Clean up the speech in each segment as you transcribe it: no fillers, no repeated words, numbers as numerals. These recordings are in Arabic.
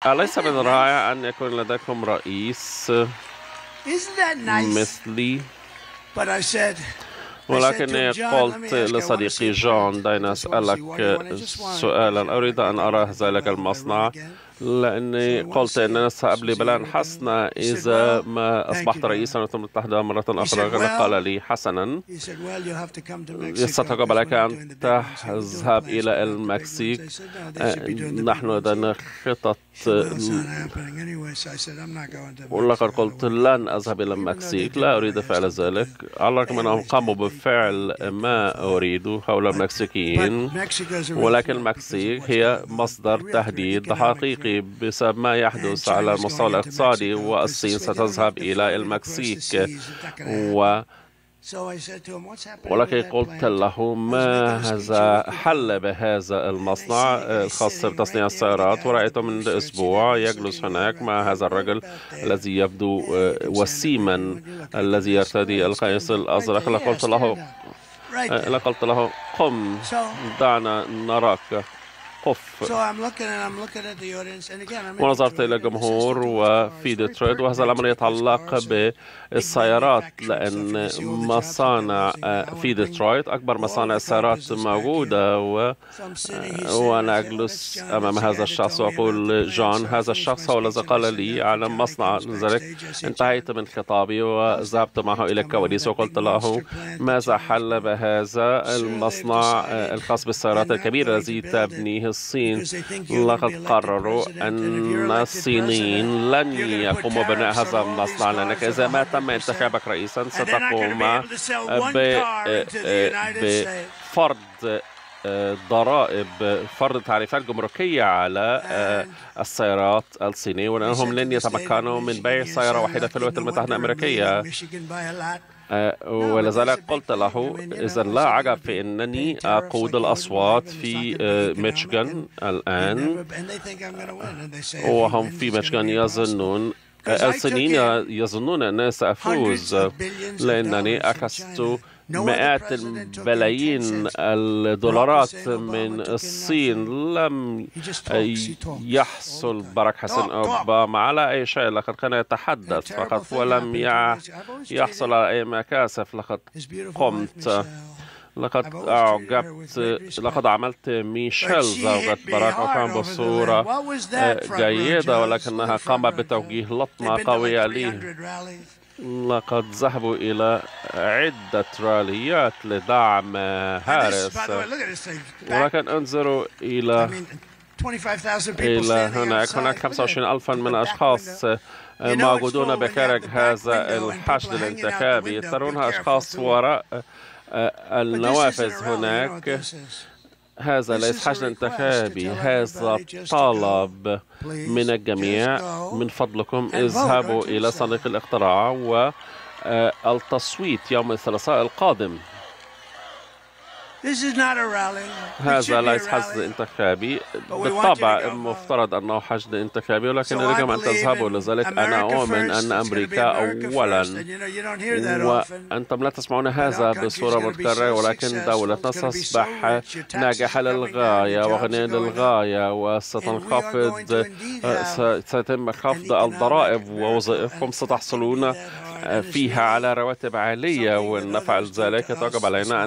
أليس من الرائع أن يكون لديكم رئيس مثلي؟ ولكني قلت لصديقي جون دعيني أسألك سؤالا، أريد أن أرى ذلك المصنع، لأني قلت أننا سأبلي بلان حسنا إذا ما أصبحت رئيسا للولايات المتحدة مرة أخرى. قال لي حسنا، ستجب عليك أن تذهب إلى المكسيك، نحن لدينا خطط. ولقد قلت لن أذهب إلى المكسيك، لا أريد فعل ذلك، على الرغم من أنهم قاموا بفعل ما أريد حول المكسيكيين. ولكن المكسيك هي مصدر تهديد حقيقي بسبب ما يحدث على المستوى الاقتصادي، والصين ستذهب إلى المكسيك. ولكن قلت له ما هذا حل بهذا المصنع الخاص بتصنيع السيارات، ورأيته من أسبوع يجلس هناك مع هذا الرجل الذي يبدو وسيما الذي يرتدي القميص الأزرق. قلت له قم دعنا نراك، قف. ونظرت إلى الجمهور وفي ديترويت، وهذا الأمر يتعلق بالسيارات، لأن مصانع في ديترويت أكبر مصانع السيارات موجودة. وأنا أجلس أمام هذا الشخص وأقول جون، هذا الشخص هو الذي قال لي على مصنع. لذلك انتهيت من خطابي وذهبت معه إلى الكواليس وقلت له ماذا حل بهذا المصنع الخاص بالسيارات الكبيرة الذي تبنيه الصين. لقد قرروا أن الصينيين لن يقوموا ببناء هذا المصنع، لأنك إذا ما تم انتخابك رئيسا ستقوم بفرض ضرائب، فرض تعريفات جمركية على السيارات الصينية، ولأنهم لن يتمكنوا من بيع سيارة واحدة في الولايات المتحدة الأمريكية. ولذلك قلت له إذا لا عجب في أنني أقود الأصوات في ميشيغان الآن، وهم في ميشيغان يظنون الصينيين يظنون أنني سأفوز، لأنني أخذت مئات الملايين الدولارات من الصين. لم يحصل باراك حسين أوباما على أي شيء، لقد كان يتحدث فقط ولم يحصل على أي مكاسب. لقد عملت ميشيل زوجة باراك أوباما بصورة جيدة، ولكنها قامت بتوجيه لطمة قوية لي. لقد ذهبوا إلى عدة راليات لدعم هاريس، ولكن انظروا إلى هناك 25,000 من الأشخاص موجودون بخارج هذا الحشد الانتخابي. ترون أشخاص وراء النوافذ هناك. هذا ليس حشد انتخابي، هذا طلب من الجميع. من فضلكم اذهبوا إلى صندوق الاقتراع والتصويت يوم الثلاثاء القادم. هذا ليس حشد انتخابي، بالطبع مفترض أنه حشد انتخابي، ولكن يجب أن تذهبوا. لذلك أنا أؤمن أن أمريكا أولا، وأنتم لا تسمعون هذا بصورة متكررة، ولكن دولتنا ستصبح ناجحة للغاية وغنية للغاية، سيتم خفض الضرائب، ووظائفكم ستحصلون فيها على رواتب عالية. وإن نفعل ذلك يجب علينا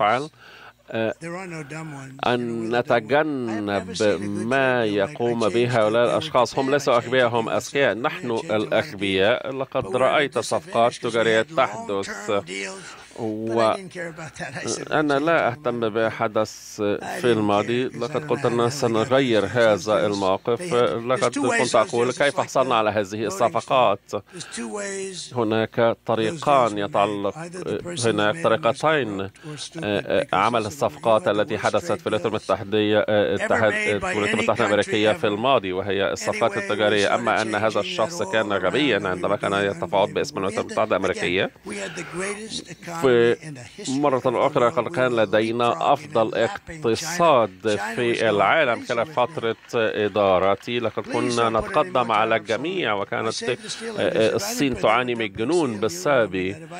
أن نتجنب ما يقوم به هؤلاء الأشخاص. هم ليسوا أغبياء، هم أذكياء، نحن الأغبياء. لقد رأيت صفقات تجارية تحدث، وأنا لا أهتم بحدث في الماضي. لقد قلت أننا سنغير هذا الموقف. لقد كنت أقول كيف حصلنا على هذه الصفقات. هناك طريقان يتعلق، هناك طريقتين عمل الصفقات التي حدثت في الولايات المتحدة الأمريكية في الماضي، وهي الصفقات التجارية. أما أن هذا الشخص كان غبيا عندما كان يتفاوض باسم الولايات المتحدة الأمريكية. مرة أخرى قد كان لدينا أفضل اقتصاد في العالم خلال فترة إدارتي. لقد كنا نتقدم على الجميع، وكانت الصين تعاني من الجنون بالسابق.